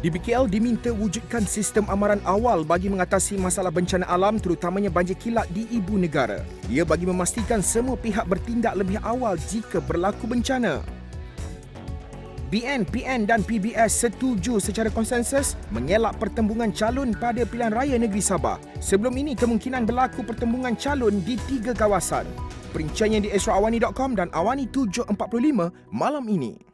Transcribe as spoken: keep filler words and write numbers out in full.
D B K L diminta wujudkan sistem amaran awal bagi mengatasi masalah bencana alam terutamanya banjir kilat di ibu negara. Ia bagi memastikan semua pihak bertindak lebih awal jika berlaku bencana. B N, P N dan P B S setuju secara konsensus mengelak pertembungan calon pada pilihan raya negeri Sabah. Sebelum ini kemungkinan berlaku pertembungan calon di tiga kawasan. Perinciannya di astro awani dot com dan Awani tujuh empat puluh lima malam ini.